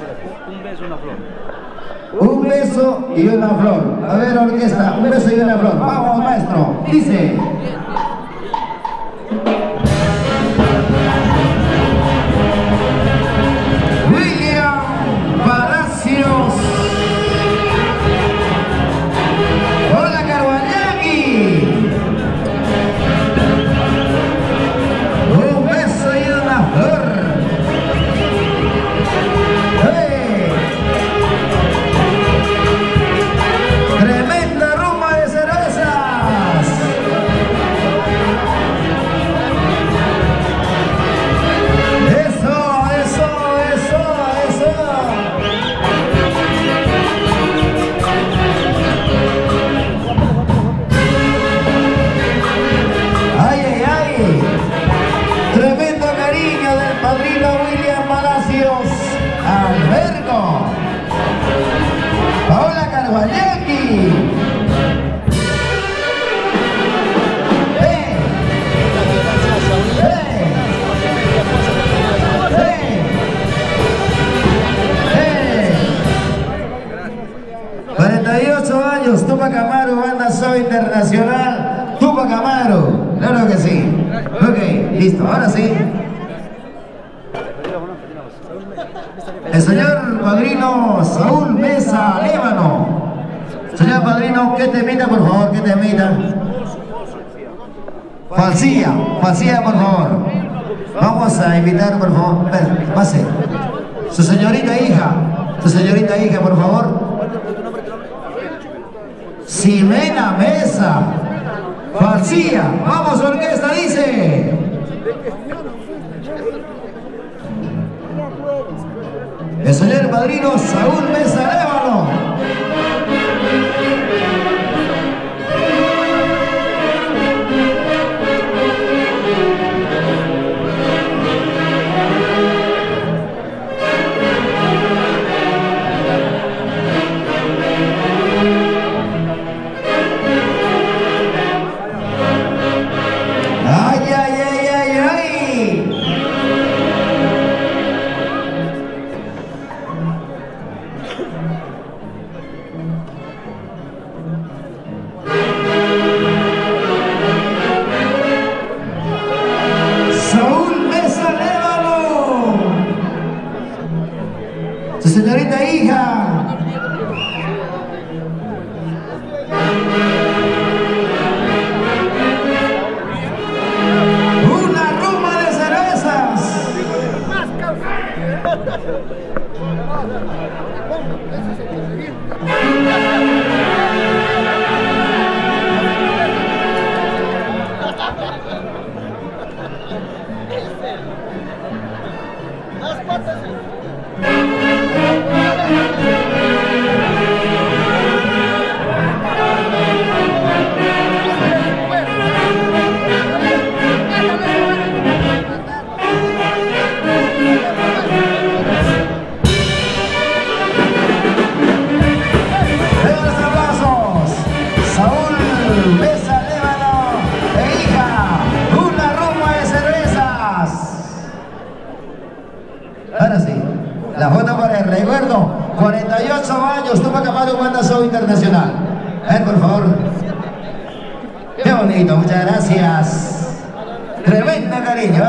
Un beso, una flor. Un beso y una flor. A ver, orquesta, un beso y una flor. Vamos, maestro. Dice. William Palacios. Hola, Carvañaki. Un beso y una flor. ¡Hey! Tremenda rumba de cervezas. Eso, eso, eso, eso. Ay, ay, ay. Tremendo cariño del padrino William Palacios. Albergo. Paola Carvañaki. Años, Tupac Amaru, banda Soy Internacional. Tupac Amaru, claro que sí. Ok, listo, ahora sí. El señor padrino Saúl Mesa Líbano. Señor padrino, ¿qué temita, por favor? ¿Qué temita? Falsía, falsía, por favor. Vamos a invitar, por favor. Pase. Su señorita hija, por favor. Ximena Mesa. Falsía. Vamos, orquesta, dice. El señor padrino Saúl Mesa Líbano. Señorita hija. Una rumba de cervezas. Ahora sí, la foto para el recuerdo. 48 años, Tupac Amaru, banda Soy Internacional. A ver, por favor. Qué bonito, muchas gracias. Tremendo cariño.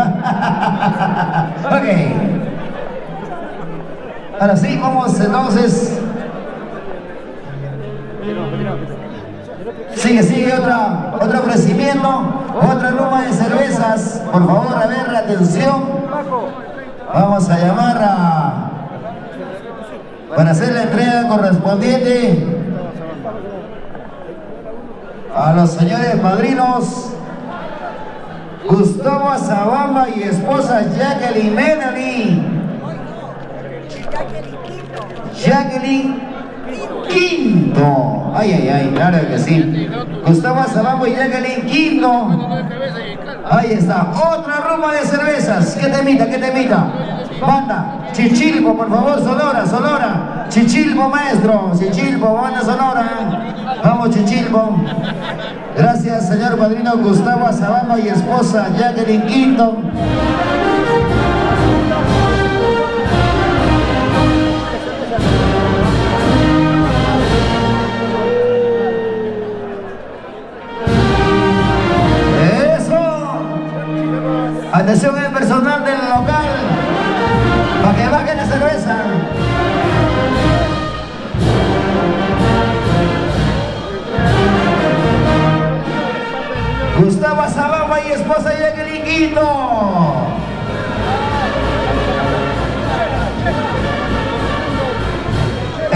Ok. Ahora sí, vamos entonces. Sigue otro ofrecimiento, otra rumba de cervezas. Por favor, a ver, atención. Vamos a llamar para hacer la entrega correspondiente a los señores padrinos Gustavo Azabamba y esposa Jacqueline Melanie. Jacqueline Quinto. Ay, claro que sí. Gustavo Azabamba y Jacqueline Quinto. Ahí está, otra rumba de cervezas. ¿Qué temita? Banda, Chichilbo, por favor, Sonora. Chichilbo, maestro, Chichilbo, banda Sonora. Vamos, Chichilbo. Gracias, señor padrino Gustavo Azabamba y esposa Jacqueline Quinto.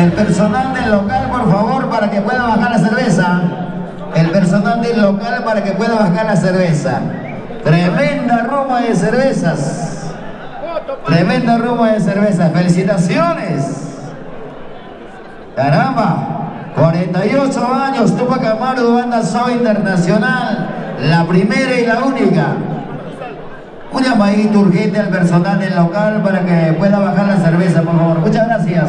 El personal del local, por favor, para que pueda bajar la cerveza. El personal del local para que pueda bajar la cerveza. Tremenda ruma de cervezas. Tremenda ruma de cervezas. ¡Felicitaciones! Caramba, 48 años, Tupac Amaru, banda Soy Internacional, la primera y la única. Un llamadito urgente al personal del local para que pueda bajar la cerveza, por favor. Muchas gracias.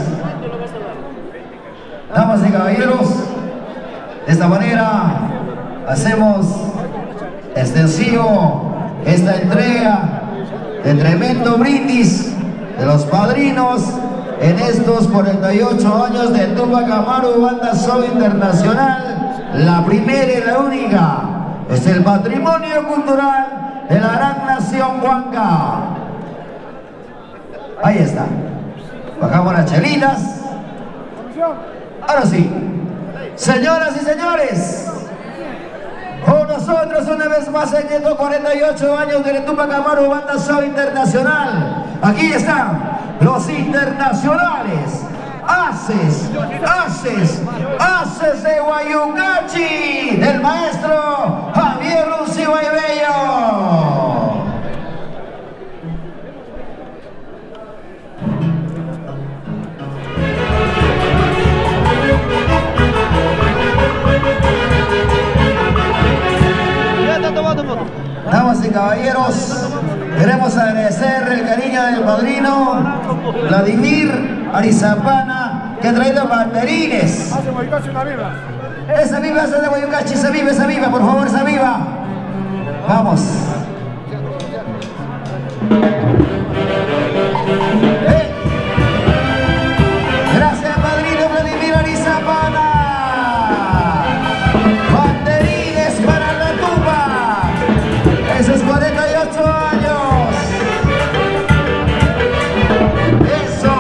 Damas y caballeros, de esta manera hacemos extensivo esta entrega de tremendo brindis de los padrinos en estos 48 años de Tupac Amaru, banda Soy Internacional, la primera y la única. Es el patrimonio cultural de la gran nación huanca. Ahí está. Bajamos las chelitas. Ahora sí, señoras y señores, con nosotros una vez más en estos 48 años de Tupac Amaru, banda Soy Internacional. Aquí están los internacionales, haces de Guayucachi, del maestro Javier Runcigua y Bello. Damas y caballeros, queremos agradecer el cariño del padrino Vladimir Arizapana, que ha traído banderines. Esa viva, esa de Guayucachi, esa viva, por favor, esa viva. Vamos. Gracias, padrino Vladimir Arizapana. Banderines para la Tupac. Esos 48 años. Eso.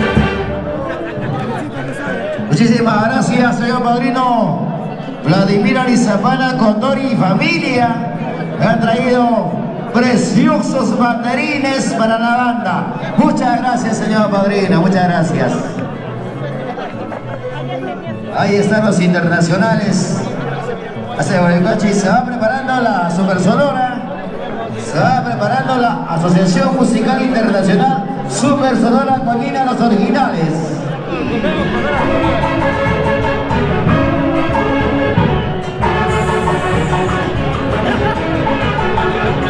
Muchísimas gracias, señor padrino Vladimir Arizapana, Condori y familia. Me han traído preciosos banderines para la banda. Muchas gracias, señor padrino, muchas gracias. Ahí están los internacionales. Se va preparando la Super Sonora, se va preparando la Asociación Musical Internacional Super Sonora Colina Los Originales.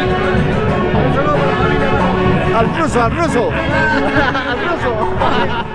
Al ruso, al ruso. Al ruso.